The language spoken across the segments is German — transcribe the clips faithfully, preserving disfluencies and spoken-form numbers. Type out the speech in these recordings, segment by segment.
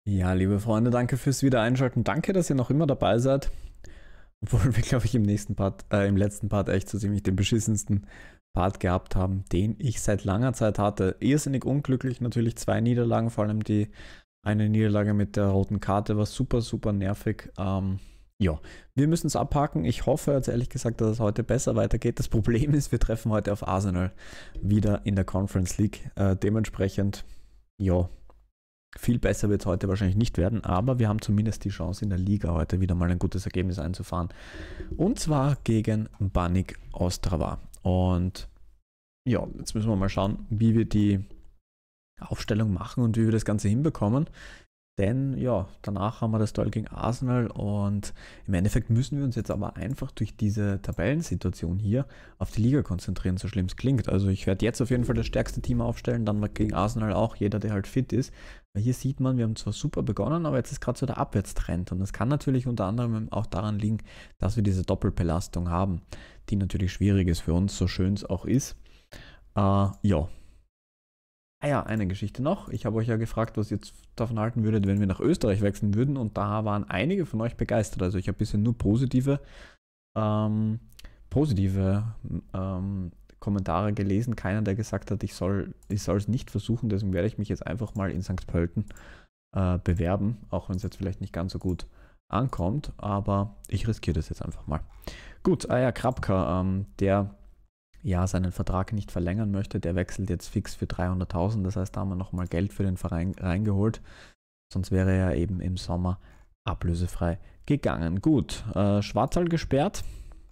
Ja, liebe Freunde, danke fürs Wiedereinschalten. Danke, dass ihr noch immer dabei seid. Obwohl wir, glaube ich, im nächsten Part, äh, im letzten Part echt so ziemlich den beschissensten Part gehabt haben, den ich seit langer Zeit hatte. Irrsinnig unglücklich, natürlich zwei Niederlagen, vor allem die eine Niederlage mit der roten Karte war super, super nervig. Ähm, ja, wir müssen es abhaken. Ich hoffe jetzt ehrlich gesagt, dass es heute besser weitergeht. Das Problem ist, wir treffen heute auf Arsenal wieder in der Conference League. Äh, dementsprechend, ja, viel besser wird es heute wahrscheinlich nicht werden, aber wir haben zumindest die Chance in der Liga heute wieder mal ein gutes Ergebnis einzufahren. Und zwar gegen Banik Ostrava. Und ja, jetzt müssen wir mal schauen, wie wir die Aufstellung machen und wie wir das Ganze hinbekommen. Denn ja, danach haben wir das Duell gegen Arsenal und im Endeffekt müssen wir uns jetzt aber einfach durch diese Tabellensituation hier auf die Liga konzentrieren, so schlimm es klingt. Also ich werde jetzt auf jeden Fall das stärkste Team aufstellen, dann gegen Arsenal auch, jeder, der halt fit ist. Weil hier sieht man, wir haben zwar super begonnen, aber jetzt ist gerade so der Abwärtstrend und das kann natürlich unter anderem auch daran liegen, dass wir diese Doppelbelastung haben, die natürlich schwierig ist für uns, so schön es auch ist. Äh, ja, Ah ja, eine Geschichte noch. Ich habe euch ja gefragt, was ihr jetzt davon halten würdet, wenn wir nach Österreich wechseln würden. Und da waren einige von euch begeistert. Also ich habe bisher nur positive, ähm, positive ähm, Kommentare gelesen. Keiner, der gesagt hat, ich soll ich soll es nicht versuchen. Deswegen werde ich mich jetzt einfach mal in Sankt Pölten äh, bewerben. Auch wenn es jetzt vielleicht nicht ganz so gut ankommt. Aber ich riskiere das jetzt einfach mal. Gut, ah ja, Krapka, ähm, der ja, seinen Vertrag nicht verlängern möchte, der wechselt jetzt fix für dreihunderttausend. Das heißt, da haben wir nochmal Geld für den Verein reingeholt. Sonst wäre er eben im Sommer ablösefrei gegangen. Gut, äh, Schwarzal gesperrt.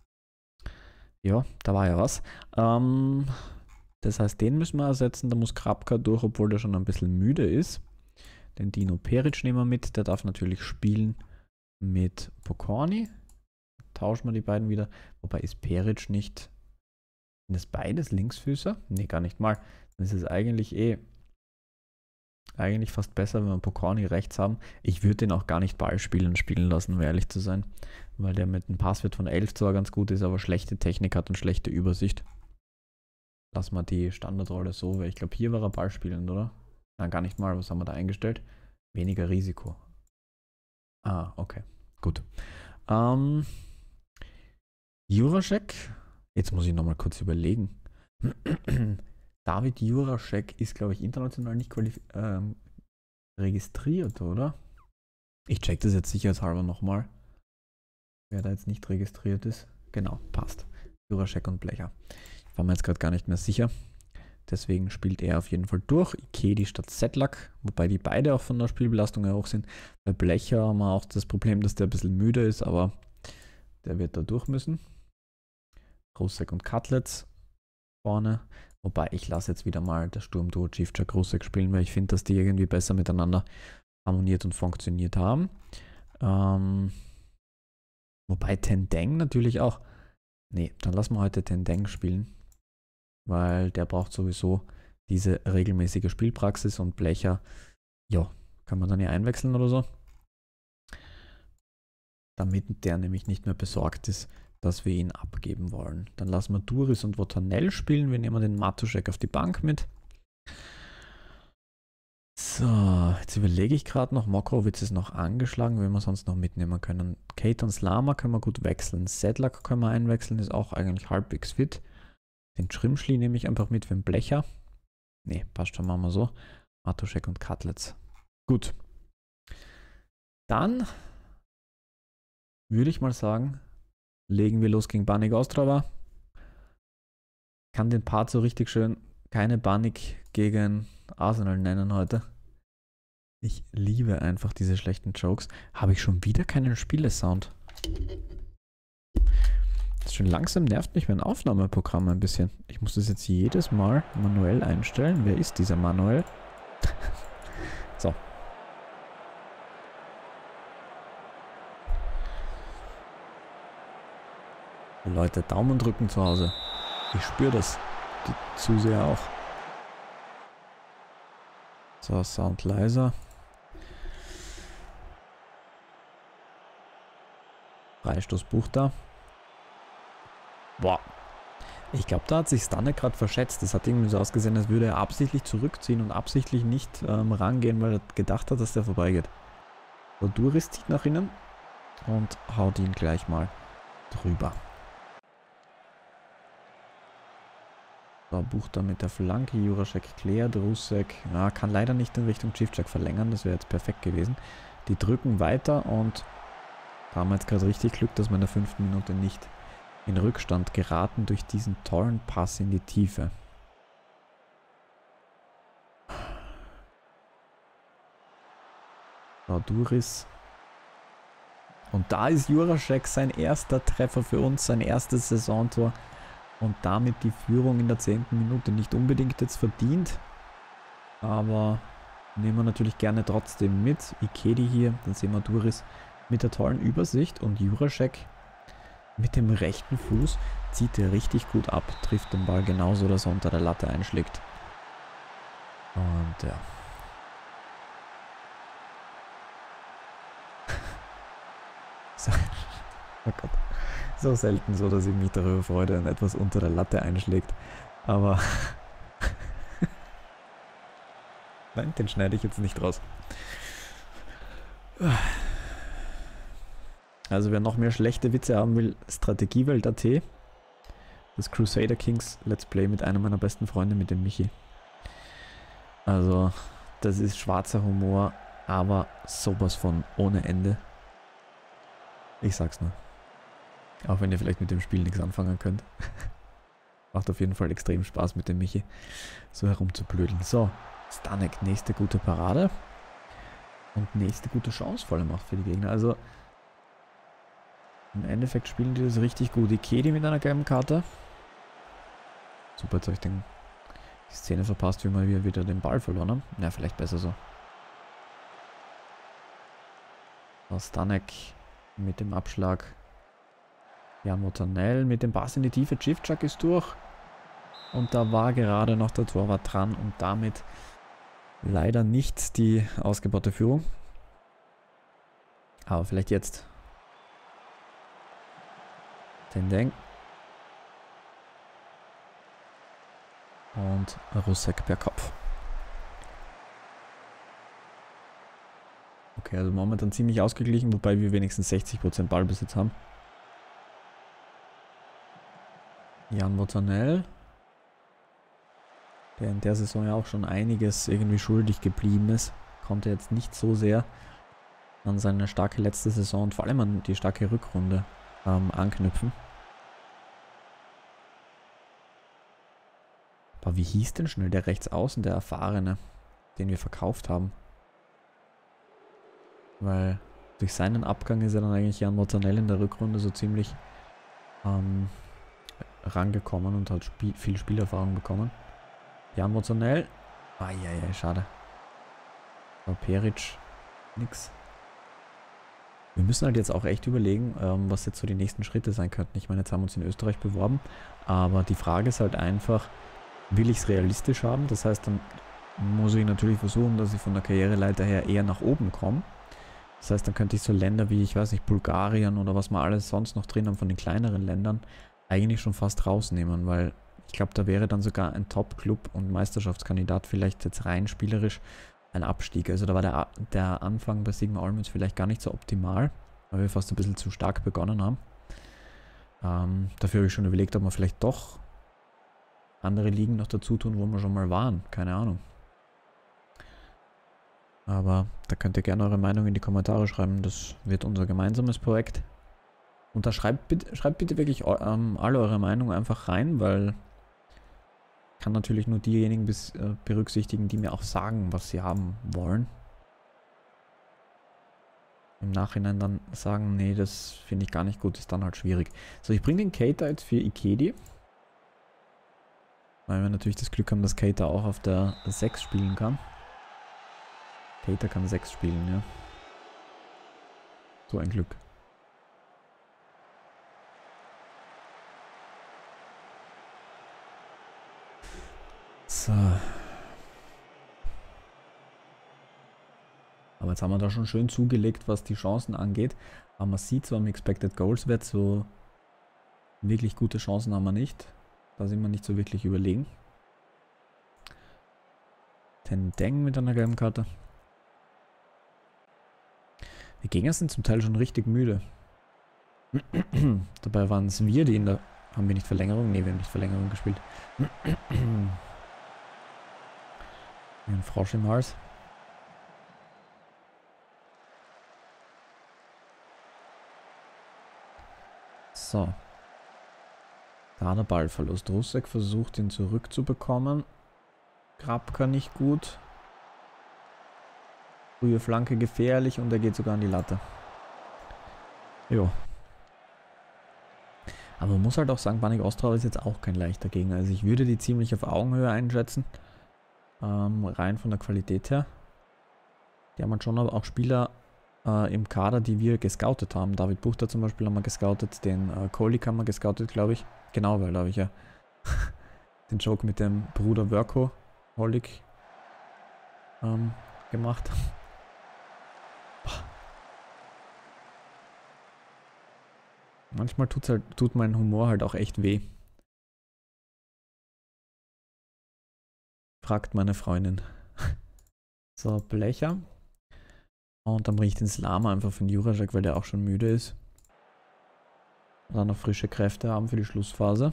Ja, da war ja was. Ähm, das heißt, den müssen wir ersetzen. Da muss Krapka durch, obwohl der schon ein bisschen müde ist. Den Dino Peric nehmen wir mit. Der darf natürlich spielen mit Pokorny. Tauschen wir die beiden wieder. Wobei ist Peric nicht... Sind das beides Linksfüßer? Ne, gar nicht mal. Dann ist es eigentlich eh eigentlich fast besser, wenn wir Pokorny rechts haben. Ich würde den auch gar nicht Ball spielen spielen lassen, um ehrlich zu sein. Weil der mit einem Passwert von elf zwar ganz gut ist, aber schlechte Technik hat und schlechte Übersicht. Lass mal die Standardrolle so, weil ich glaube, hier war er Ball spielend, oder? Nein, gar nicht mal. Was haben wir da eingestellt? Weniger Risiko. Ah, okay. Gut. Ähm, Juraschek. Jetzt muss ich nochmal kurz überlegen. David Juraschek ist, glaube ich, international nicht ähm, registriert, oder? Ich check das jetzt sicherheitshalber nochmal, wer da jetzt nicht registriert ist. Genau, passt. Juraschek und Blecher. Ich war mir jetzt gerade gar nicht mehr sicher. Deswegen spielt er auf jeden Fall durch. Ikedi statt Sedlak, wobei die beide auch von der Spielbelastung her hoch sind. Bei Blecher haben wir auch das Problem, dass der ein bisschen müde ist, aber der wird da durch müssen. Grusek und Cutlets vorne. Wobei ich lasse jetzt wieder mal das Sturmduo Civca Grusek spielen, weil ich finde, dass die irgendwie besser miteinander harmoniert und funktioniert haben. Ähm, wobei Tendeng natürlich auch. Nee, dann lassen wir heute Tendeng spielen, weil der braucht sowieso diese regelmäßige Spielpraxis und Blecher, ja, kann man dann ja einwechseln oder so. Damit der nämlich nicht mehr besorgt ist, dass wir ihn abgeben wollen. Dann lassen wir Duris und Wotanel spielen. Wir nehmen den Matuschek auf die Bank mit. So, jetzt überlege ich gerade noch. Mokrowitz ist noch angeschlagen, wenn wir sonst noch mitnehmen können. Kate und Slama können wir gut wechseln. Sedlak können wir einwechseln, ist auch eigentlich halbwegs fit. Den Schrimschli nehme ich einfach mit für den Blecher. Ne, passt schon, machen wir so. Matuschek und Cutlets. Gut. Dann würde ich mal sagen, legen wir los gegen Banik Ostrava. Kann den Part so richtig schön keine Banik gegen Arsenal nennen heute. Ich liebe einfach diese schlechten Jokes. Habe ich schon wieder keinen Spielesound? Das schon langsam nervt mich mein Aufnahmeprogramm ein bisschen. Ich muss das jetzt jedes Mal manuell einstellen. Wer ist dieser Manuel? So. Leute, Daumen drücken zu Hause. Ich spüre das. Die Zuseher auch. So, Sound leiser. Freistoß Buch da. Boah. Ich glaube, da hat sich Stanek gerade verschätzt. Das hat irgendwie so ausgesehen, als würde er absichtlich zurückziehen und absichtlich nicht ähm, rangehen, weil er gedacht hat, dass der vorbeigeht. So, Duris zieht nach innen und haut ihn gleich mal drüber. So, bucht da mit der Flanke. Jurasek klärt. Rusek ja, kann leider nicht in Richtung Civcak verlängern. Das wäre jetzt perfekt gewesen. Die drücken weiter und da haben wir jetzt gerade richtig Glück, dass wir in der fünften Minute nicht in Rückstand geraten durch diesen tollen Pass in die Tiefe. So, Duris. Und da ist Jurasek sein erster Treffer für uns, sein erstes Saisontor. Und damit die Führung in der zehnten Minute. Nicht unbedingt jetzt verdient, aber nehmen wir natürlich gerne trotzdem mit. Ikedi hier, dann sehen wir Duris mit der tollen Übersicht und Jurasek mit dem rechten Fuß zieht er richtig gut ab, trifft den Ball genauso, dass er unter der Latte einschlägt. Und ja. So. Oh Gott. So selten so, dass ich mich darüber freue, wenn etwas unter der Latte einschlägt. Aber nein, den schneide ich jetzt nicht raus. Also wer noch mehr schlechte Witze haben will, Strategiewelt punkt at. Das Crusader Kings Let's Play mit einem meiner besten Freunde, mit dem Michi. Also das ist schwarzer Humor, aber sowas von ohne Ende. Ich sag's nur. Auch wenn ihr vielleicht mit dem Spiel nichts anfangen könnt. Macht auf jeden Fall extrem Spaß mit dem Michi, so herumzublödeln. So, Stanek, nächste gute Parade. Und nächste gute Chance vor allem auch für die Gegner. Also im Endeffekt spielen die das richtig gut. Ikedi mit einer gelben Karte. Super, jetzt habe ich den, die Szene verpasst, wie wir wieder den Ball verloren haben. Ja, vielleicht besser so. So, Stanek mit dem Abschlag. Jan Motanel mit dem Pass in die Tiefe. Civcak ist durch. Und da war gerade noch der Torwart dran und damit leider nicht die ausgebaute Führung. Aber vielleicht jetzt. Tendeng. Und Rusek per Kopf. Okay, also momentan ziemlich ausgeglichen, wobei wir wenigstens sechzig Prozent Ballbesitz haben. Jan Motanel, der in der Saison ja auch schon einiges irgendwie schuldig geblieben ist, konnte jetzt nicht so sehr an seine starke letzte Saison und vor allem an die starke Rückrunde ähm, anknüpfen. Aber wie hieß denn schnell der Rechtsaußen, der Erfahrene, den wir verkauft haben? Weil durch seinen Abgang ist ja dann eigentlich Jan Motanel in der Rückrunde so ziemlich ähm, rangekommen und hat Spiel, viel Spielerfahrung bekommen. Jan Motanel. Eieiei, schade. Aber Peric, nix. Wir müssen halt jetzt auch echt überlegen, ähm, was jetzt so die nächsten Schritte sein könnten. Ich meine, jetzt haben wir uns in Österreich beworben, aber die Frage ist halt einfach, will ich es realistisch haben? Das heißt, dann muss ich natürlich versuchen, dass ich von der Karriereleiter her eher nach oben komme. Das heißt, dann könnte ich so Länder wie, ich weiß nicht, Bulgarien oder was wir alles sonst noch drin haben von den kleineren Ländern eigentlich schon fast rausnehmen, weil ich glaube, da wäre dann sogar ein Top-Club und Meisterschaftskandidat vielleicht jetzt rein spielerisch ein Abstieg. Also da war der, der Anfang bei Sigma Olmütz vielleicht gar nicht so optimal, weil wir fast ein bisschen zu stark begonnen haben. Ähm, dafür habe ich schon überlegt, ob wir vielleicht doch andere Ligen noch dazu tun, wo wir schon mal waren. Keine Ahnung. Aber da könnt ihr gerne eure Meinung in die Kommentare schreiben. Das wird unser gemeinsames Projekt. Und da schreibt bitte, schreibt bitte wirklich ähm, alle eure Meinung einfach rein, weil ich kann natürlich nur diejenigen bis, äh, berücksichtigen, die mir auch sagen, was sie haben wollen. Im Nachhinein dann sagen, nee, das finde ich gar nicht gut, ist dann halt schwierig. So, ich bringe den Keita jetzt für Ikedi. Weil wir natürlich das Glück haben, dass Keita auch auf der sechs spielen kann. Keita kann sechs spielen, ja. So ein Glück. So. Aber jetzt haben wir da schon schön zugelegt, was die Chancen angeht. Aber man sieht zwar im Expected Goals Wert, so wirklich gute Chancen haben wir nicht. Da sind wir nicht so wirklich überlegen. Tendeng mit einer gelben Karte. Die Gegner sind zum Teil schon richtig müde. Dabei waren es wir, die in der... Haben wir nicht Verlängerung? Ne, wir haben nicht Verlängerung gespielt. Ein Frosch im Hals. So. Da der Ballverlust. Rusek versucht ihn zurückzubekommen. Grabka nicht gut. Frühe Flanke gefährlich und er geht sogar an die Latte. Jo. Aber man muss halt auch sagen, Banik Ostrava ist jetzt auch kein leichter Gegner. Also ich würde die ziemlich auf Augenhöhe einschätzen. Ähm, rein von der Qualität her. Die haben halt schon auch Spieler äh, im Kader, die wir gescoutet haben. David Buchter zum Beispiel haben wir gescoutet. Den äh, Kolik haben wir gescoutet, glaube ich. Genau, weil da habe ich ja den Joke mit dem Bruder Wörko Holik ähm, gemacht. Manchmal tut's halt, tut mein Humor halt auch echt weh. Fragt meine Freundin. So, Blecher. Und dann bringe ich den Slama einfach von Juracek, weil der auch schon müde ist. Und dann noch frische Kräfte haben für die Schlussphase.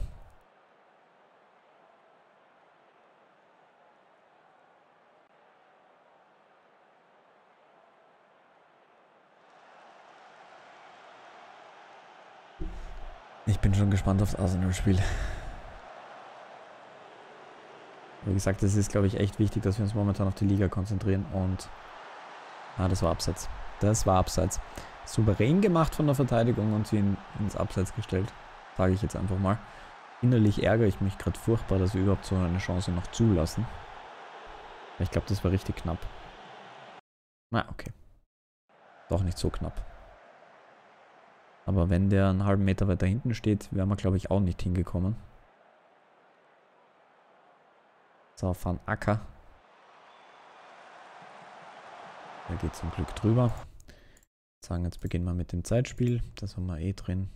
Ich bin schon gespannt aufs Arsenal-Spiel. Wie gesagt, es ist, glaube ich, echt wichtig, dass wir uns momentan auf die Liga konzentrieren. Und ah, das war Abseits. Das war Abseits. Souverän gemacht von der Verteidigung und sie in, ins Abseits gestellt. Sage ich jetzt einfach mal. Innerlich ärgere ich mich gerade furchtbar, dass wir überhaupt so eine Chance noch zulassen. Ich glaube, das war richtig knapp. Na, okay. Doch nicht so knapp. Aber wenn der einen halben Meter weiter hinten steht, wären wir, glaube ich, auch nicht hingekommen. So, Van Acker. Der geht zum Glück drüber. Sagen, jetzt beginnen wir mit dem Zeitspiel. Das haben wir eh drin.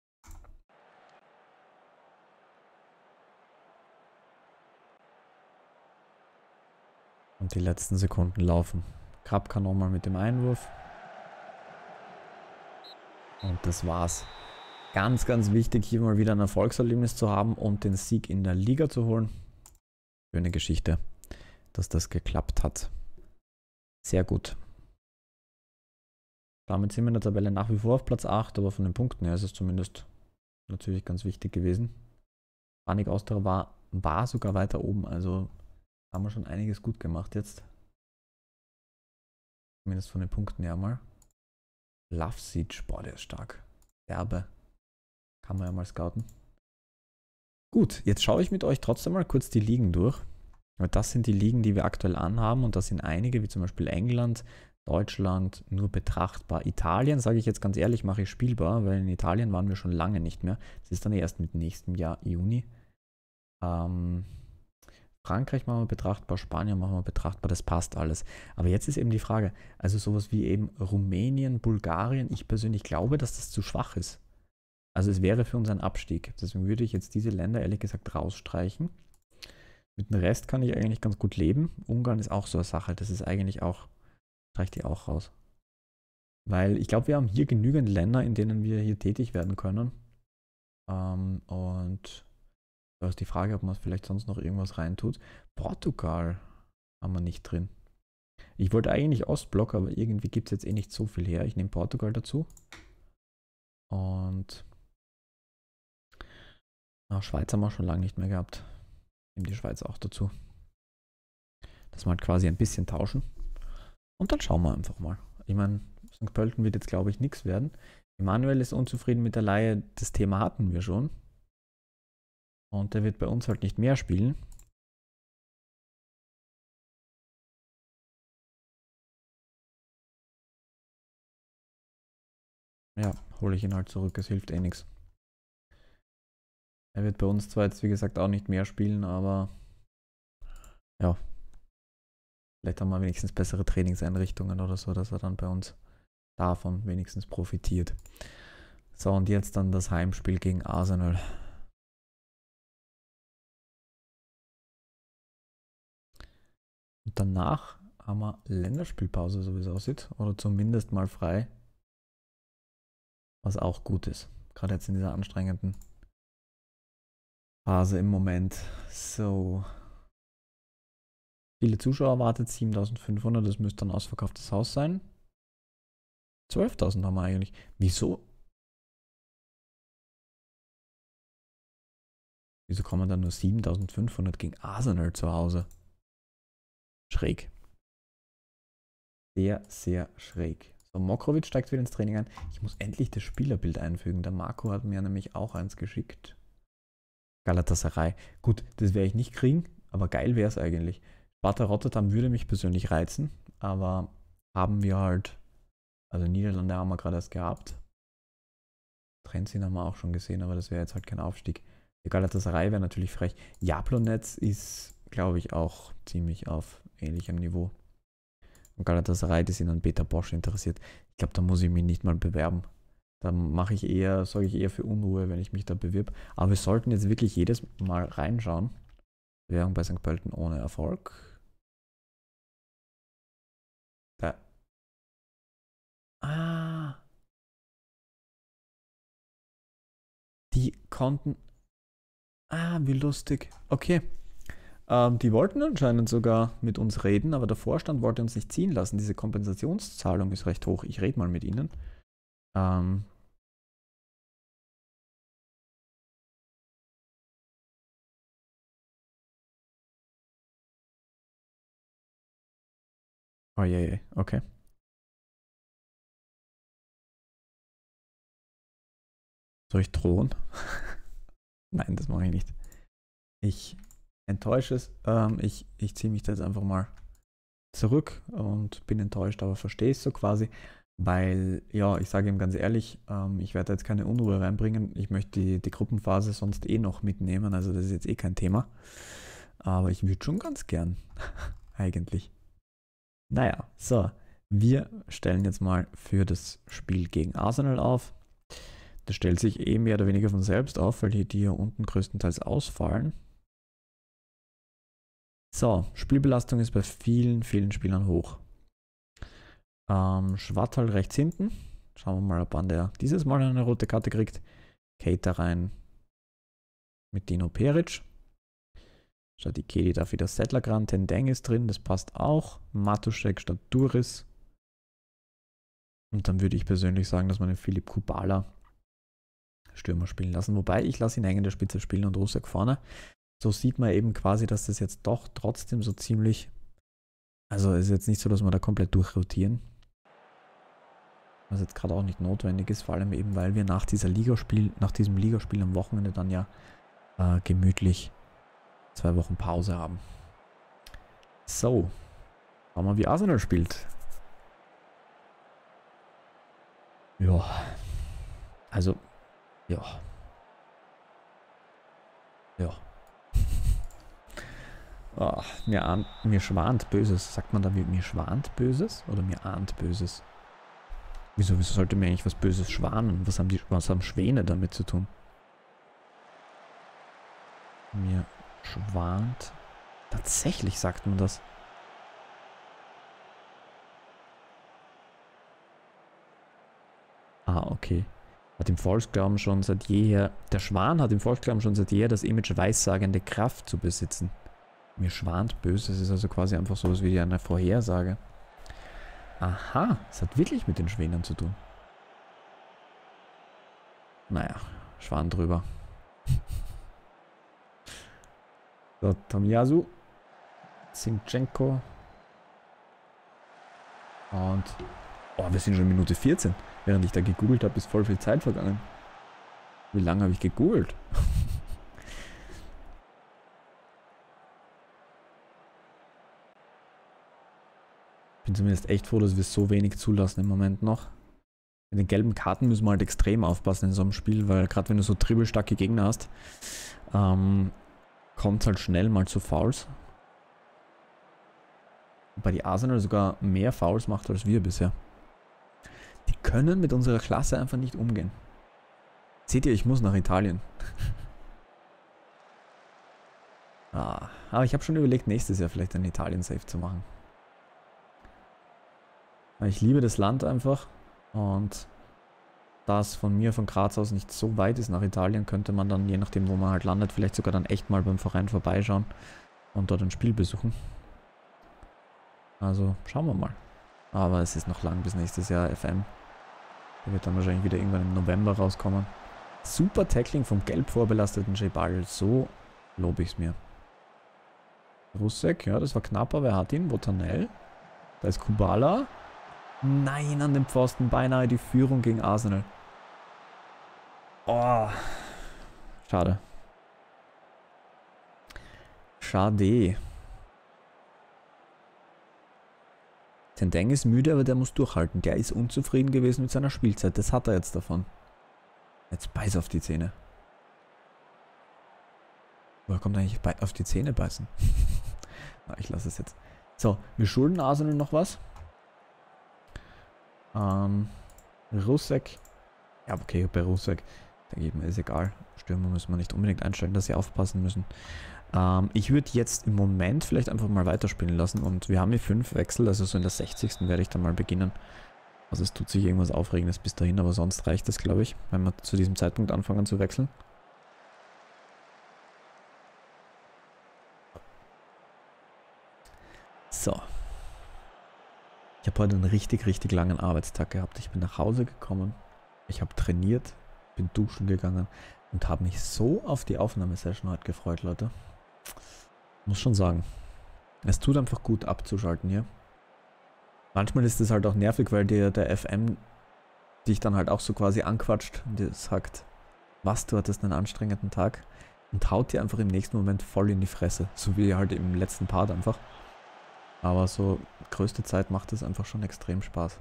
Und die letzten Sekunden laufen. Grabka nochmal mit dem Einwurf. Und das war's. Ganz, ganz wichtig, hier mal wieder ein Erfolgserlebnis zu haben und den Sieg in der Liga zu holen. Schöne Geschichte, dass das geklappt hat. Sehr gut. Damit sind wir in der Tabelle nach wie vor auf Platz acht, aber von den Punkten her ist es zumindest natürlich ganz wichtig gewesen. Banik Austria war, war sogar weiter oben, also haben wir schon einiges gut gemacht jetzt. Zumindest von den Punkten her mal. Love Siege, boah, der ist stark. Erbe. Kann man ja mal scouten. Gut, jetzt schaue ich mit euch trotzdem mal kurz die Ligen durch. Weil das sind die Ligen, die wir aktuell anhaben und das sind einige, wie zum Beispiel England, Deutschland, nur betrachtbar. Italien, sage ich jetzt ganz ehrlich, mache ich spielbar, weil in Italien waren wir schon lange nicht mehr. Das ist dann erst mit nächstem Jahr Juni. Ähm, Frankreich machen wir betrachtbar, Spanien machen wir betrachtbar, das passt alles. Aber jetzt ist eben die Frage, also sowas wie eben Rumänien, Bulgarien, ich persönlich glaube, dass das zu schwach ist. Also es wäre für uns ein Abstieg. Deswegen würde ich jetzt diese Länder ehrlich gesagt rausstreichen. Mit dem Rest kann ich eigentlich ganz gut leben. Ungarn ist auch so eine Sache, das ist eigentlich auch, streicht die auch raus. Weil ich glaube, wir haben hier genügend Länder, in denen wir hier tätig werden können. Ähm, und da ist die Frage, ob man vielleicht sonst noch irgendwas reintut. Portugal haben wir nicht drin. Ich wollte eigentlich Ostblock, aber irgendwie gibt es jetzt eh nicht so viel her. Ich nehme Portugal dazu. Und ah, Schweiz haben wir schon lange nicht mehr gehabt. Ich nehme die Schweiz auch dazu. Dass wir halt quasi ein bisschen tauschen. Und dann schauen wir einfach mal. Ich meine, Sankt Pölten wird jetzt, glaube ich, nichts werden. Emanuel ist unzufrieden mit der Leihe. Das Thema hatten wir schon. Und der wird bei uns halt nicht mehr spielen. Ja, hole ich ihn halt zurück. Es hilft eh nichts. Er wird bei uns zwar jetzt, wie gesagt, auch nicht mehr spielen, aber ja. Vielleicht haben wir wenigstens bessere Trainingseinrichtungen oder so, dass er dann bei uns davon wenigstens profitiert. So, und jetzt dann das Heimspiel gegen Arsenal. Und danach haben wir Länderspielpause, so wie es aussieht. Oder zumindest mal frei. Was auch gut ist. Gerade jetzt in dieser anstrengenden Phase im Moment. So. Viele Zuschauer erwartet, siebentausendfünfhundert. Das müsste ein ausverkauftes Haus sein. zwölftausend haben wir eigentlich. Wieso? Wieso kommen dann nur siebentausendfünfhundert gegen Arsenal zu Hause? Schräg. Sehr, sehr schräg. So, Mokrovic steigt wieder ins Training ein. Ich muss endlich das Spielerbild einfügen. Der Marco hat mir nämlich auch eins geschickt. Galatasaray. Gut, das werde ich nicht kriegen, aber geil wäre es eigentlich. Sparta Rotterdam würde mich persönlich reizen, aber haben wir halt, also Niederlande haben wir gerade erst gehabt. Trenzin haben wir auch schon gesehen, aber das wäre jetzt halt kein Aufstieg. Die Galatasaray wäre natürlich frech. Jablonec ist, glaube ich, auch ziemlich auf ähnlichem Niveau. Und Galatasaray, die sind an Peter Bosch interessiert. Ich glaube, da muss ich mich nicht mal bewerben. Da mache ich eher, sorge ich eher für Unruhe, wenn ich mich da bewirb. Aber wir sollten jetzt wirklich jedes Mal reinschauen. Bewerbung bei Sankt Pölten ohne Erfolg. Da. Ah. Die konnten. Ah, wie lustig. Okay. Ähm, die wollten anscheinend sogar mit uns reden, aber der Vorstand wollte uns nicht ziehen lassen. Diese Kompensationszahlung ist recht hoch. Ich rede mal mit ihnen. Ähm. Oh je, je. Okay. Soll ich drohen? Nein, das mache ich nicht. Ich enttäusche es. Ähm, ich ich ziehe mich da jetzt einfach mal zurück und bin enttäuscht, aber verstehe es so quasi. Weil, ja, ich sage ihm ganz ehrlich, ähm, ich werde jetzt keine Unruhe reinbringen. Ich möchte die, die Gruppenphase sonst eh noch mitnehmen. Also das ist jetzt eh kein Thema. Aber ich würde schon ganz gern. Eigentlich. Naja, so. Wir stellen jetzt mal für das Spiel gegen Arsenal auf. Das stellt sich eh mehr oder weniger von selbst auf, weil hier die hier unten größtenteils ausfallen. So, Spielbelastung ist bei vielen, vielen Spielern hoch. Ähm, Schwartal rechts hinten. Schauen wir mal, ob an der dieses Mal eine rote Karte kriegt. Keita rein mit Dino Peric. Statt Ikeli darf wieder Settler ran. Tendeng ist drin, das passt auch. Matuszek statt Duris. Und dann würde ich persönlich sagen, dass man den Philipp Kubala Stürmer spielen lassen. Wobei, ich lasse ihn eigentlich in der Spitze spielen und Rusek vorne. So sieht man eben quasi, dass das jetzt doch trotzdem so ziemlich... Also es ist jetzt nicht so, dass wir da komplett durchrotieren. Was jetzt gerade auch nicht notwendig ist, vor allem eben, weil wir nach dieser Ligaspiel, nach diesem Ligaspiel am Wochenende dann ja äh, gemütlich zwei Wochen Pause haben. So. Schauen wir, wie Arsenal spielt. Ja. Also, ja. Ja. Oh, mir, ahnt, mir schwant Böses. Sagt man da, mir schwant Böses? Oder mir ahnt Böses? Wieso, wieso sollte mir eigentlich was Böses schwanen? Was haben, die, was haben Schwäne damit zu tun? Mir schwant. Tatsächlich sagt man das. Ah, okay. Hat im Volksglauben schon seit jeher... Der Schwan hat im Volksglauben schon seit jeher das Image weissagende Kraft zu besitzen. Mir schwant Böses ist also quasi einfach sowas wie eine Vorhersage. Aha, es hat wirklich mit den Schwänen zu tun. Naja, Schwan drüber. So, Tomiyasu. Zinchenko. Und... Oh, wir sind schon in Minute vierzehn. Während ich da gegoogelt habe, ist voll viel Zeit vergangen. Wie lange habe ich gegoogelt? Bin zumindest echt froh, dass wir so wenig zulassen im Moment noch. Mit den gelben Karten müssen wir halt extrem aufpassen in so einem Spiel, weil gerade wenn du so dribbelstarke Gegner hast, ähm, kommt es halt schnell mal zu Fouls. Wobei die Arsenal sogar mehr Fouls macht als wir bisher. Die können mit unserer Klasse einfach nicht umgehen. Seht ihr, ich muss nach Italien. Ah, aber ich habe schon überlegt, nächstes Jahr vielleicht einen Italien-Safe zu machen. Weil ich liebe das Land einfach. Und da es von mir, von Graz aus nicht so weit ist nach Italien, könnte man dann, je nachdem wo man halt landet, vielleicht sogar dann echt mal beim Verein vorbeischauen und dort ein Spiel besuchen. Also schauen wir mal. Aber es ist noch lang bis nächstes Jahr F M. Der wird dann wahrscheinlich wieder irgendwann im November rauskommen. Super Tackling vom gelb vorbelasteten Jebal. So lobe ich es mir. Rusek, ja, das war knapp, aber er hat ihn. Botanel. Da ist Kubala. Nein, an dem Pfosten. Beinahe die Führung gegen Arsenal. Oh. Schade. Schade. Tendeng ist müde, aber der muss durchhalten. Der ist unzufrieden gewesen mit seiner Spielzeit. Das hat er jetzt davon. Jetzt beiß auf die Zähne. Woher kommt eigentlich bei auf die Zähne beißen? Na, ich lasse es jetzt. So, wir schulden Arsenal noch was. Ähm, Rusek. Ja, okay, bei Rusek, denke ich mir, ist egal. Stürmer müssen wir nicht unbedingt einstellen, dass sie aufpassen müssen. Ähm, ich würde jetzt im Moment vielleicht einfach mal weiterspielen lassen und wir haben hier fünf Wechsel, also so in der sechzigsten werde ich dann mal beginnen. Also es tut sich irgendwas Aufregendes bis dahin, aber sonst reicht das, glaube ich, wenn wir zu diesem Zeitpunkt anfangen zu wechseln. So. Ich habe heute einen richtig, richtig langen Arbeitstag gehabt. Ich bin nach Hause gekommen, ich habe trainiert, bin duschen gegangen und habe mich so auf die Aufnahmesession heute gefreut, Leute. Muss schon sagen. Es tut einfach gut abzuschalten hier. Manchmal ist es halt auch nervig, weil der, der F M dich dann halt auch so quasi anquatscht und dir sagt, was, du hattest einen anstrengenden Tag und haut dir einfach im nächsten Moment voll in die Fresse. So wie halt im letzten Part einfach. Aber so größte Zeit macht es einfach schon extrem Spaß.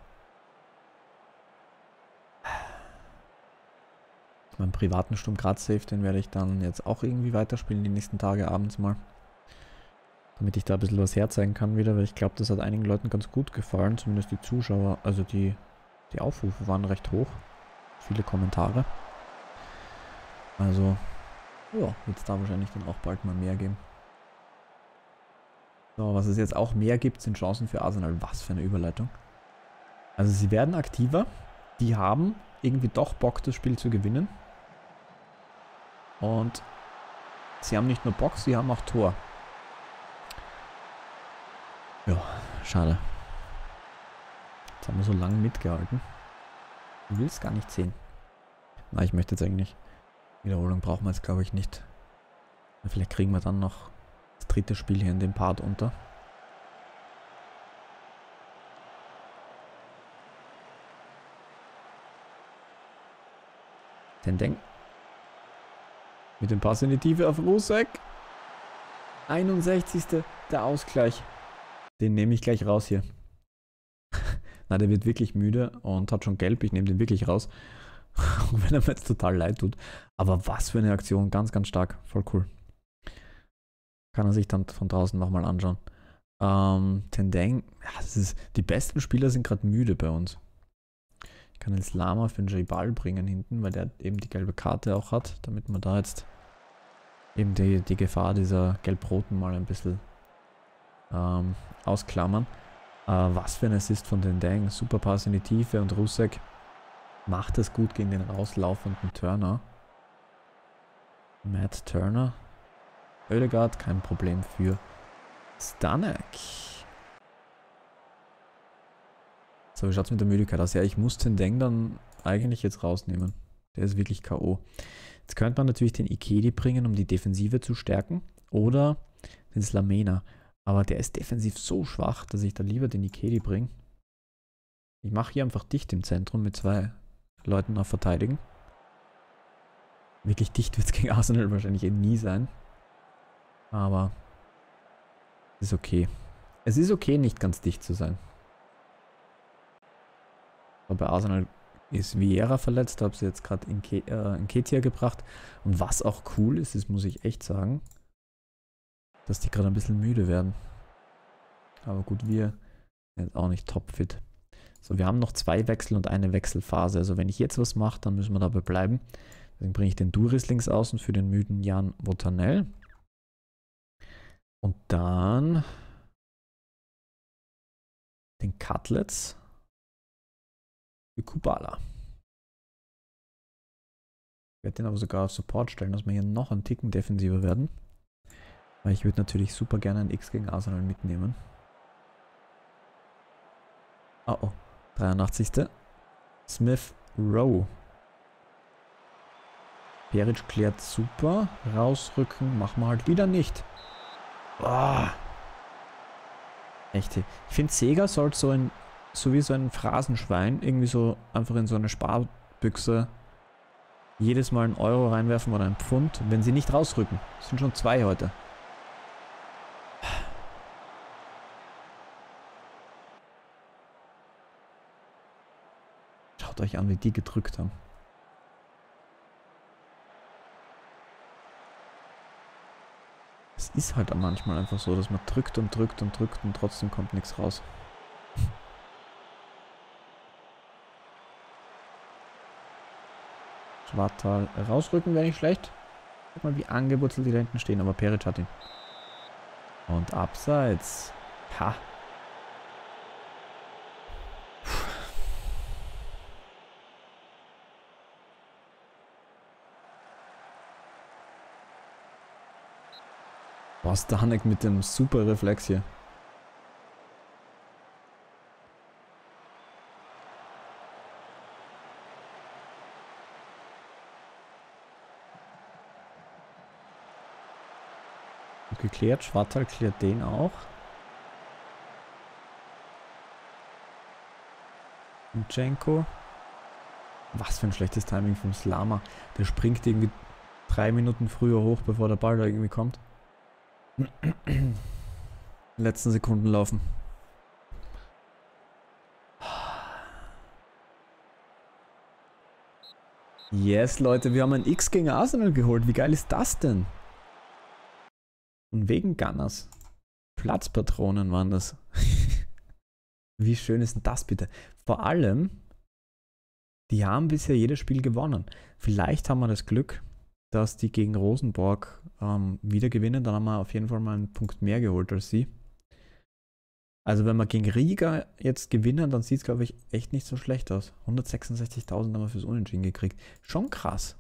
Meinen privaten Sturm Graz Safe, den werde ich dann jetzt auch irgendwie weiterspielen die nächsten Tage abends mal. Damit ich da ein bisschen was herzeigen kann wieder, weil ich glaube, das hat einigen Leuten ganz gut gefallen. Zumindest die Zuschauer, also die, die Aufrufe waren recht hoch. Viele Kommentare. Also, ja, wird es da wahrscheinlich dann auch bald mal mehr geben. So, was es jetzt auch mehr gibt, sind Chancen für Arsenal. Was für eine Überleitung. Also sie werden aktiver. Die haben irgendwie doch Bock, das Spiel zu gewinnen. Und sie haben nicht nur Bock, sie haben auch Tor. Ja, schade. Jetzt haben wir so lange mitgehalten. Du willst gar nicht sehen. Na, ich möchte jetzt eigentlich... Wiederholung brauchen wir jetzt, glaube ich, nicht. Vielleicht kriegen wir dann noch das dritte Spiel hier in dem Part unter. Tendeng. Mit dem Pass in die Tiefe auf Rusek. einundsechzigste Der Ausgleich. Den nehme ich gleich raus hier. Na, der wird wirklich müde und hat schon gelb. Ich nehme den wirklich raus. Auch wenn er mir jetzt total leid tut. Aber was für eine Aktion. Ganz, ganz stark. Voll cool. Kann er sich dann von draußen nochmal anschauen. Ähm, Tendeng. Ja, das ist, die besten Spieler sind gerade müde bei uns. Ich kann jetzt Lama für den J-Ball bringen hinten, weil der eben die gelbe Karte auch hat. Damit man da jetzt eben die, die Gefahr dieser gelb-roten mal ein bisschen ähm, ausklammern. Äh, was für ein Assist von Tendeng. Super Pass in die Tiefe und Rusek macht es gut gegen den rauslaufenden Turner. Matt Turner. Oedegaard, kein Problem für Stanek. So, wie schaut es mit der Müdigkeit aus? Ja, ich muss Tendeng dann eigentlich jetzt rausnehmen. Der ist wirklich K O. Jetzt könnte man natürlich den Ikedi bringen, um die Defensive zu stärken. Oder den Slamena. Aber der ist defensiv so schwach, dass ich da lieber den Ikedi bringe. Ich mache hier einfach dicht im Zentrum mit zwei Leuten auf Verteidigen. Wirklich dicht wird es gegen Arsenal wahrscheinlich eh nie sein. Aber es ist okay. Es ist okay, nicht ganz dicht zu sein. Aber bei Arsenal ist Vieira verletzt, habe sie jetzt gerade in, Ke äh, in Ketia gebracht. Und was auch cool ist, das muss ich echt sagen, dass die gerade ein bisschen müde werden. Aber gut, wir sind auch nicht topfit. So, wir haben noch zwei Wechsel und eine Wechselphase. Also wenn ich jetzt was mache, dann müssen wir dabei bleiben. Deswegen bringe ich den Duris links außen für den müden Jan Botanel. Und dann den Cutlets für Kubala. Ich werde den aber sogar auf Support stellen, dass wir hier noch einen Ticken defensiver werden. Weil ich würde natürlich super gerne ein X gegen Arsenal mitnehmen. Oh oh, dreiundachtzigste Smith Rowe. Peric klärt super. Rausrücken machen wir halt wieder nicht. Oh. Echt. Ich finde, Sega sollte so ein, so wie so ein Phrasenschwein, irgendwie so einfach in so eine Sparbüchse jedes Mal einen Euro reinwerfen oder ein Pfund, wenn sie nicht rausrücken. Das sind schon zwei heute. Schaut euch an, wie die gedrückt haben. Es ist halt manchmal einfach so, dass man drückt und drückt und drückt und trotzdem kommt nichts raus. Schwartal rausrücken wäre nicht schlecht. Guck mal, wie angewurzelt die da hinten stehen, aber Peric hat ihn. Und abseits. Ha. Boah, Stanek mit dem super Reflex hier. Gut geklärt. Schwartal klärt den auch. Unchenko. Was für ein schlechtes Timing vom Slama. Der springt irgendwie drei Minuten früher hoch, bevor der Ball da irgendwie kommt. Letzten Sekunden laufen. Yes, Leute, wir haben ein X gegen Arsenal geholt. Wie geil ist das denn? Und wegen Gunners. Platzpatronen waren das. Wie schön ist denn das bitte? Vor allem, die haben bisher jedes Spiel gewonnen. Vielleicht haben wir das Glück, dass die gegen Rosenborg ähm, wieder gewinnen. Dann haben wir auf jeden Fall mal einen Punkt mehr geholt als sie. Also wenn wir gegen Riga jetzt gewinnen, dann sieht es, glaube ich, echt nicht so schlecht aus. hundertsechsundsechzigtausend haben wir fürs Unentschieden gekriegt. Schon krass.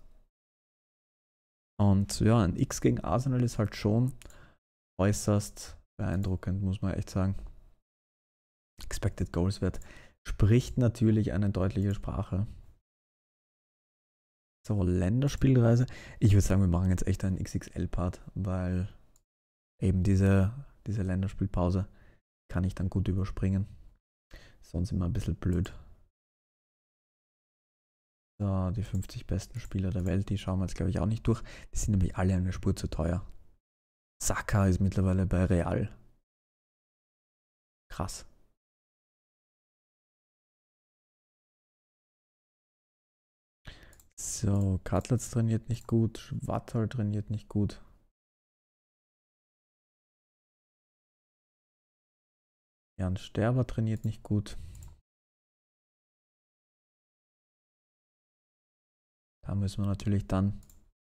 Und ja, ein X gegen Arsenal ist halt schon äußerst beeindruckend, muss man echt sagen. Expected Goals Wert spricht natürlich eine deutliche Sprache. So, Länderspielreise. Ich würde sagen, wir machen jetzt echt einen X X L-Part, weil eben diese, diese Länderspielpause kann ich dann gut überspringen. Sonst immer ein bisschen blöd. So, die fünfzig besten Spieler der Welt, die schauen wir jetzt, glaube ich, auch nicht durch. Die sind nämlich alle eine Spur zu teuer. Saka ist mittlerweile bei Real. Krass. So, Cutlets trainiert nicht gut, Schwartal trainiert nicht gut. Jan Sterber trainiert nicht gut. Da müssen wir natürlich dann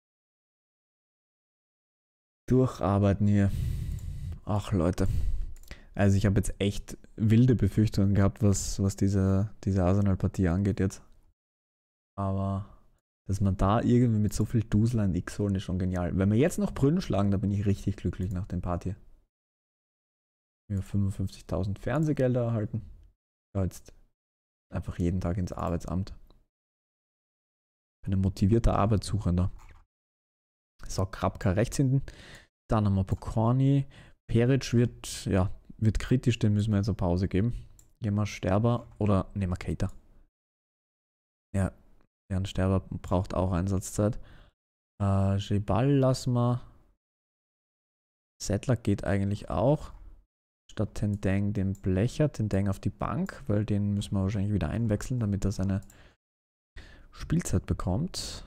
durcharbeiten hier. Ach Leute. Also ich habe jetzt echt wilde Befürchtungen gehabt, was, was diese, diese Arsenal-Partie angeht jetzt. Aber dass man da irgendwie mit so viel Dusel ein X holen, ist schon genial. Wenn wir jetzt noch Brünn schlagen, da bin ich richtig glücklich nach dem Party. Wir haben fünfundfünfzigtausend Fernsehgelder erhalten. Ja, jetzt einfach jeden Tag ins Arbeitsamt. Ich bin ein motivierter Arbeitssuchender. So, Krapka rechts hinten. Dann haben wir Pokorny. Peric wird, ja, wird kritisch, den müssen wir jetzt eine Pause geben. Gehen wir Sterber oder nehmen wir Keita. Ja, Jan Sterber braucht auch Einsatzzeit. Äh, Jebal lassen wir. Settler geht eigentlich auch. Statt Tendeng den Blecher, Tendeng auf die Bank, weil den müssen wir wahrscheinlich wieder einwechseln, damit er seine Spielzeit bekommt.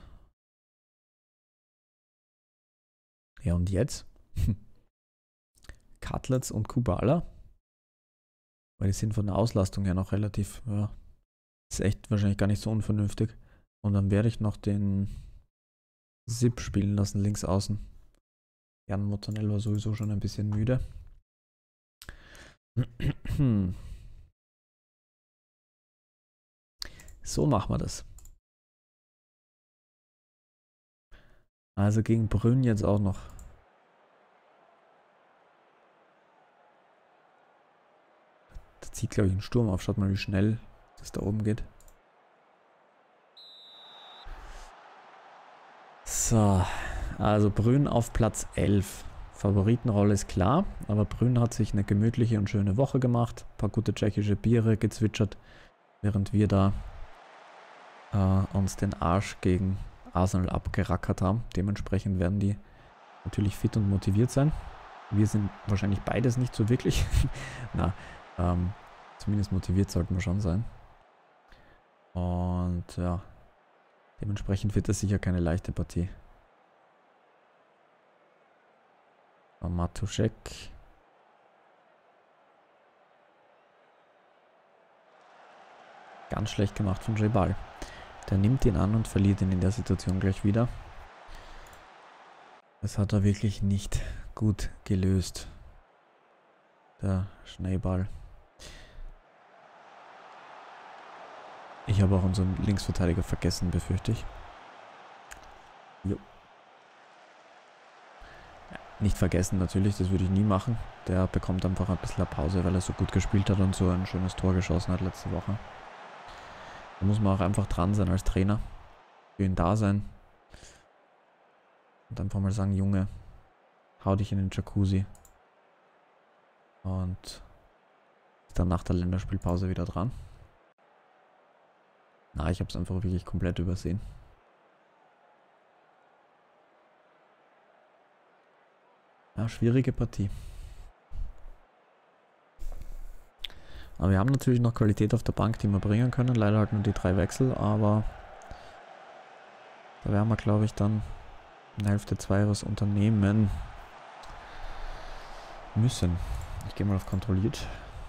Ja, und jetzt? Cutlets und Kubala. Weil die sind von der Auslastung her noch relativ, ja, ist echt wahrscheinlich gar nicht so unvernünftig. Und dann werde ich noch den Zip spielen lassen, links außen. Jan Mozzanella war sowieso schon ein bisschen müde. So machen wir das. Also gegen Brünn jetzt auch noch. Da zieht, glaube ich, ein Sturm auf. Schaut mal, wie schnell das da oben geht. So, also Brünn auf Platz elf. Favoritenrolle ist klar, aber Brünn hat sich eine gemütliche und schöne Woche gemacht. Ein paar gute tschechische Biere gezwitschert, während wir da äh, uns den Arsch gegen Arsenal abgerackert haben. Dementsprechend werden die natürlich fit und motiviert sein. Wir sind wahrscheinlich beides nicht so wirklich. Na, ähm, zumindest motiviert sollten wir schon sein. Und ja, dementsprechend wird das sicher keine leichte Partie. Matuszek. Ganz schlecht gemacht von Jebal. Der nimmt ihn an und verliert ihn in der Situation gleich wieder. Das hat er wirklich nicht gut gelöst. Der Schneeball. Ich habe auch unseren Linksverteidiger vergessen, befürchte ich. Jo. Ja, nicht vergessen natürlich, das würde ich nie machen. Der bekommt einfach ein bisschen Pause, weil er so gut gespielt hat und so ein schönes Tor geschossen hat letzte Woche. Da muss man auch einfach dran sein als Trainer. Für ihn da sein. Und einfach mal sagen, Junge, hau dich in den Jacuzzi. Und ist dann nach der Länderspielpause wieder dran. Na, ich habe es einfach wirklich komplett übersehen. Ja, schwierige Partie. Aber wir haben natürlich noch Qualität auf der Bank, die wir bringen können. Leider halt nur die drei Wechsel, aber da werden wir, glaube ich, dann in Hälfte zwei was unternehmen müssen. Ich gehe mal auf kontrolliert.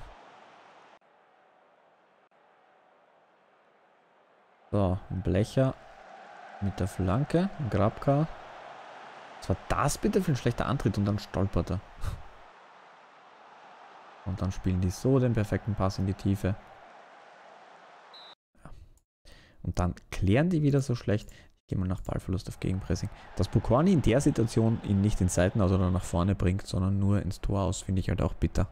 So, ein Blecher mit der Flanke, ein Grabka. Was war das bitte für ein schlechter Antritt und dann stolpert er. Und dann spielen die so den perfekten Pass in die Tiefe. Ja. Und dann klären die wieder so schlecht. Ich gehe mal nach Ballverlust auf Gegenpressing. Dass Bukorny in der Situation ihn nicht ins Seitenhaus oder nach vorne bringt, sondern nur ins Tor aus, finde ich halt auch bitter.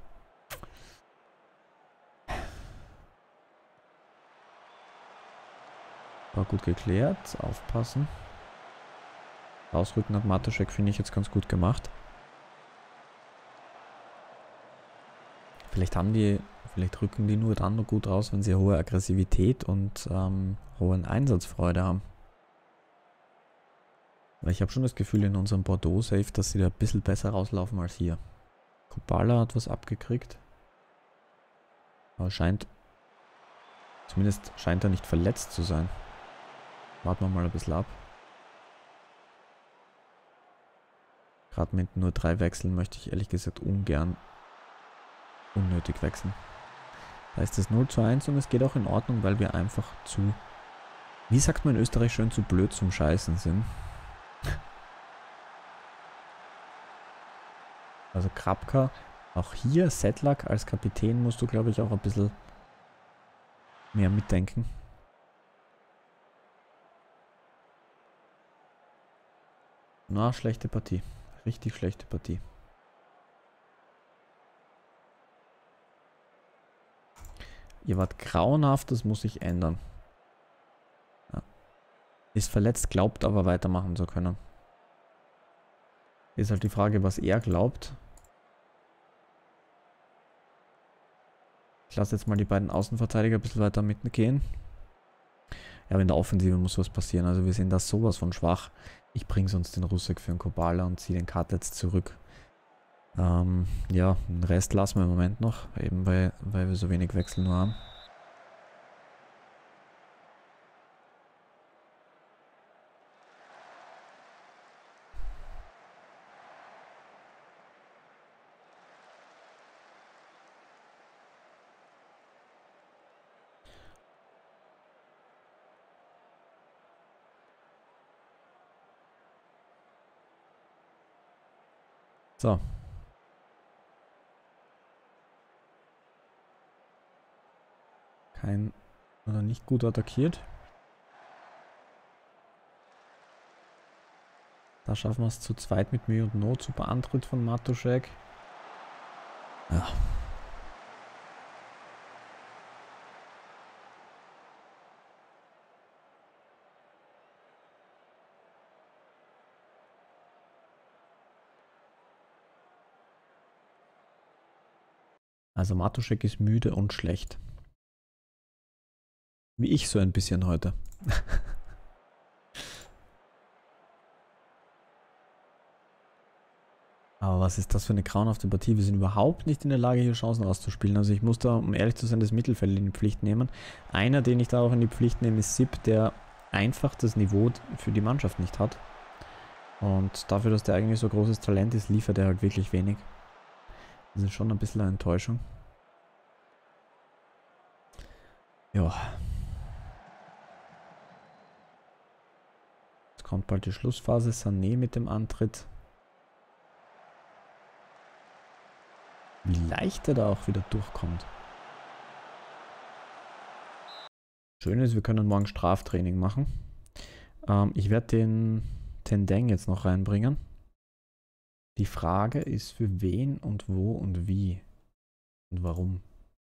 War gut geklärt. Aufpassen. Ausrücken hat Matuszek, finde ich, jetzt ganz gut gemacht. Vielleicht haben die, vielleicht rücken die nur dann noch gut raus, wenn sie hohe Aggressivität und ähm, hohen Einsatzfreude haben. Weil ich habe schon das Gefühl in unserem Bordeaux-Safe, dass sie da ein bisschen besser rauslaufen als hier. Kubala hat was abgekriegt. Aber scheint, zumindest scheint er nicht verletzt zu sein. Warten wir mal ein bisschen ab. Gerade mit nur drei Wechseln möchte ich ehrlich gesagt ungern unnötig wechseln. Da ist es null zu eins und es geht auch in Ordnung, weil wir einfach zu, wie sagt man in Österreich schön, zu blöd zum Scheißen sind. Also Krapka, auch hier Sedlak als Kapitän musst du, glaube ich, auch ein bisschen mehr mitdenken. Na, schlechte Partie. Richtig schlechte Partie. Ihr wart grauenhaft, das muss sich ändern. Ja. Ist verletzt, glaubt aber weitermachen zu können. Ist halt die Frage, was er glaubt. Ich lasse jetzt mal die beiden Außenverteidiger ein bisschen weiter mitgehen. Ja, aber in der Offensive muss was passieren. Also wir sind da sowas von schwach. Ich bringe sonst den Russek für den Kubala und ziehe den Kartletz zurück. Ähm, ja, den Rest lassen wir im Moment noch. Eben weil, weil wir so wenig Wechsel nur haben. So. Kein oder nicht gut attackiert. Da schaffen wir es zu zweit mit Mühe und Not. Super Antritt von Matuszek. Ja. Also Matuszek ist müde und schlecht. Wie ich so ein bisschen heute. Aber was ist das für eine grauenhafte Partie? Wir sind überhaupt nicht in der Lage, hier Chancen rauszuspielen. Also ich muss da, um ehrlich zu sein, das Mittelfeld in die Pflicht nehmen. Einer, den ich da auch in die Pflicht nehme, ist Sipp, der einfach das Niveau für die Mannschaft nicht hat. Und dafür, dass der eigentlich so großes Talent ist, liefert er halt wirklich wenig. Das ist schon ein bisschen eine Enttäuschung. Ja. Jetzt kommt bald die Schlussphase. Sané mit dem Antritt. Wie leicht er da auch wieder durchkommt. Schön ist, wir können morgen Straftraining machen. Ähm, ich werde den Tendeng jetzt noch reinbringen. Die Frage ist, für wen und wo und wie und warum.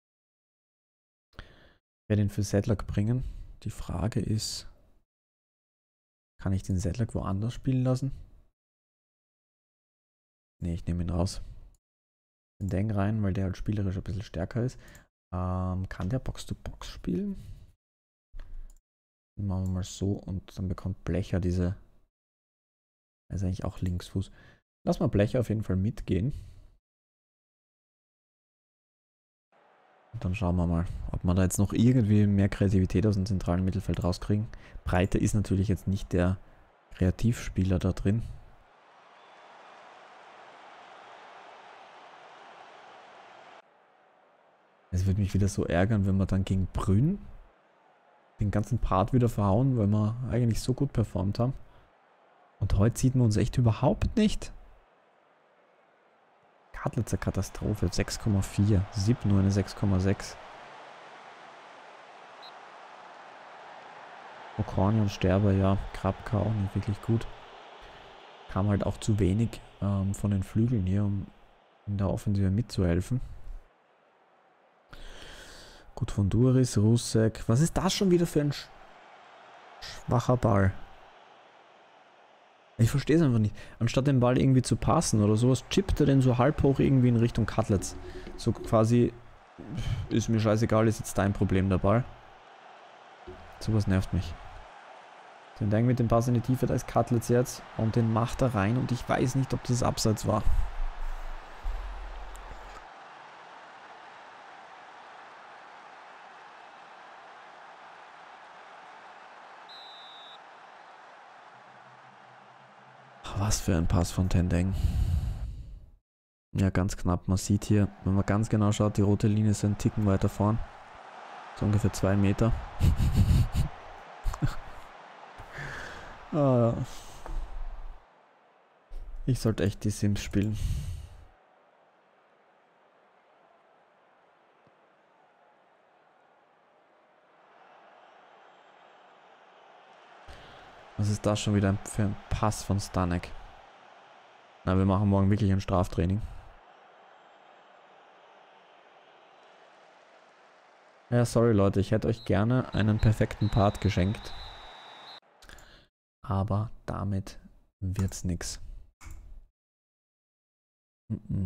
Ich werde ihn für Sedlak bringen. Die Frage ist, kann ich den Sedlak woanders spielen lassen? Ne, ich nehme ihn raus. Den Deng rein, weil der halt spielerisch ein bisschen stärker ist. Ähm, kann der Box-to-Box spielen? Dann machen wir mal so und dann bekommt Blecher diese... Er ist eigentlich auch Linksfuß. Lass mal Blecher auf jeden Fall mitgehen. Und dann schauen wir mal, ob wir da jetzt noch irgendwie mehr Kreativität aus dem zentralen Mittelfeld rauskriegen. Breite ist natürlich jetzt nicht der Kreativspieler da drin. Es würde mich wieder so ärgern, wenn wir dann gegen Brünn den ganzen Part wieder verhauen, weil wir eigentlich so gut performt haben. Und heute sieht man uns echt überhaupt nicht. Kadlitzer Katastrophe, sechs Komma vier. Sipp nur eine sechs Komma sechs. Okorni und Sterber, ja. Krapka auch nicht wirklich gut. Kam halt auch zu wenig ähm, von den Flügeln hier, um in der Offensive mitzuhelfen. Gut von Duris, Rusek. Was ist das schon wieder für ein sch schwacher Ball? Ich verstehe es einfach nicht. Anstatt den Ball irgendwie zu passen oder sowas, chippt er den so halb hoch irgendwie in Richtung Cutlets. So quasi, ist mir scheißegal, ist jetzt dein Problem der Ball. Sowas nervt mich. Den Ding mit dem Pass in die Tiefe, da ist Cutlets jetzt und den macht er rein und ich weiß nicht, ob das Abseits war. Was für ein Pass von Tendeng. Ja, ganz knapp. Man sieht hier, wenn man ganz genau schaut, die rote Linie ist ein Ticken weiter vorn. So ungefähr zwei Meter. ah, ja. Ich sollte echt die Sims spielen. Was ist das schon wieder für ein Pass von Stanek? Na, wir machen morgen wirklich ein Straftraining. Ja, sorry Leute, ich hätte euch gerne einen perfekten Part geschenkt. Aber damit wird's nix. Mm-mm.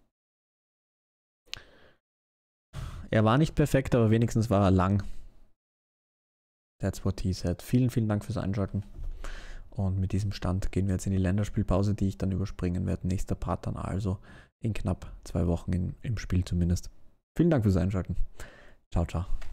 Er war nicht perfekt, aber wenigstens war er lang. That's what he said. Vielen, vielen Dank fürs Einschalten. Und mit diesem Stand gehen wir jetzt in die Länderspielpause, die ich dann überspringen werde. Nächster Part dann also in knapp zwei Wochen in, im Spiel zumindest. Vielen Dank fürs Einschalten. Ciao, ciao.